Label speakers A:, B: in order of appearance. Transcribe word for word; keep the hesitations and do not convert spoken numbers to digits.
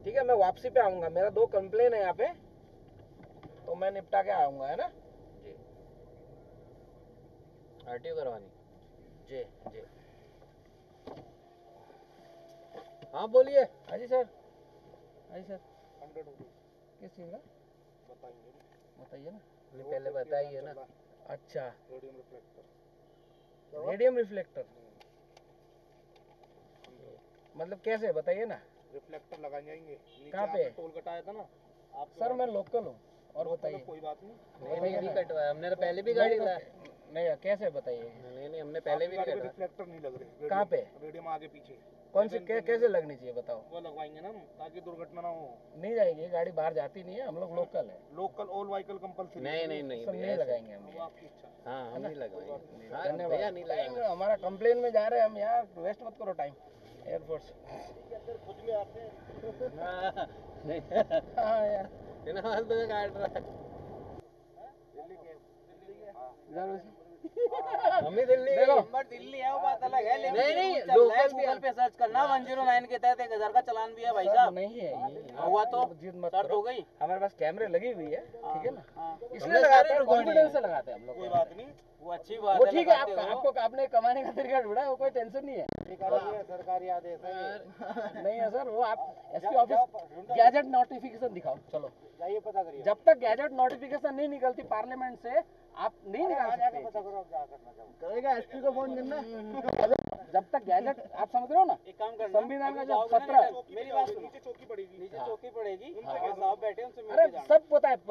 A: ठीक है, मैं वापसी पे आऊंगा, मेरा दो कंप्लेन है यहाँ पे, तो मैं निपटा के आऊंगा, है ना
B: जी। आरटीओ करवानी।
A: जी जी।
B: हाँ बोलिए।
A: हाँ जी सर, हाँ जी सर।
C: हंड्रेड रुपीज
A: किस चीज़ का
C: बताएंगे,
A: बताइए ना।
B: नहीं पहले बताइए ना।
A: अच्छा,
C: रेडियम रिफ्लेक्टर,
A: रेडियम रिफ्लेक्टर मतलब कैसे, बताइए ना।
C: रिफ्लेक्टर लगाए जाएंगे।
A: कहाँ पे?
C: टोल कटाया था ना आप
A: सर मैं लोकल हूँ, और बताइए।
C: कोई बात नहीं,
B: नहीं नहीं नहीं कटवाया हमने, तो पहले भी गाड़ी ला।
A: नहीं कैसे बताइए।
B: नहीं नहीं हमने पहले भी नहीं कटवाया।
C: रिफ्लेक्टर नहीं लग रहे।
A: कहाँ पे?
C: रेडियम आगे पीछे।
A: कौन सी कै, कैसे लगनी चाहिए बताओ।
C: वो लगवाएंगे ना ताकि दुर्घटना ना हो।
A: नहीं जाएगी गाड़ी, बाहर जाती नहीं है, हम लोग लोकल है।
C: Local all vehicle compulsory.
B: नहीं नहीं नहीं
A: सब नहीं लगाएंगे हम
C: वो
A: ये।
C: आपकी इच्छा।
B: हाँ हम नहीं लगवाएंगे। हाँ
A: धन्यवाद।
B: भैया नहीं लगाना।
A: हमारा कंप्लेन में जा रहे हैं हम, यार वेस्ट मत करो टाइम। एयरफोर्स
C: खुद में आते हैं।
B: हाँ, नहीं
A: हाँ यार
B: बिना माल तो काट रहा है।
C: दिल्ली के
A: जरूर
B: हम ही दिल्ली
A: देखो।
D: नंबर दिल्ली है वो बात अलग है, लेकिन
B: नहीं, नहीं,
D: चल रहा है,
B: लोकल भी
D: गूगल पे सर्च करना वन जीरो नाइन के तहत एक हजार का चालान भी है भाई साहब।
A: नहीं है ये,
D: हुआ तो
A: जिद मत
D: सर्च
A: करो।
D: हो गई।
A: हमारे पास कैमरे लगी हुई है, ठीक है ना,
D: हाँ,
A: इसलिए लगाते हैं,
B: सारी
A: कॉन्फिडेंस से लगाते हैं हम लोग।
C: कोई बात नहीं,
D: वो अच्छी बात
A: वो
D: है।
A: ठीक है, आप
D: लगाते हो।
A: आपको आपने कमाने का तरीका ढूंढा है, वो कोई टेंशन नहीं है।
C: सरकारी है, सरकारी आदेश है ये।
A: नहीं है सर, वो आप एसपी ऑफिस गैजेट नोटिफिकेशन दिखाओ, चलो
C: जाइए पता करिए।
A: जब तक गैजेट नोटिफिकेशन नहीं निकलती पार्लियामेंट से, आप नहीं निकाल सकते।
C: पता करो आप क्या करना चाहो।
A: करेगा एसपी को फोन करना। जब तक गैजेट, आप समझ रहे हो ना,
D: एक काम करना,
A: संविधान का
D: अभी
A: जो
D: जाओगे ना,
A: सत्रह,
D: मेरी बात सुनो,
C: नीचे चौकी पड़ेगी।
D: नीचे
A: हाँ।
D: चौकी पड़ेगी,
A: हाँ।
D: साहब बैठे उनसे मिल
A: अरे
D: के जाना।
A: सब पता है।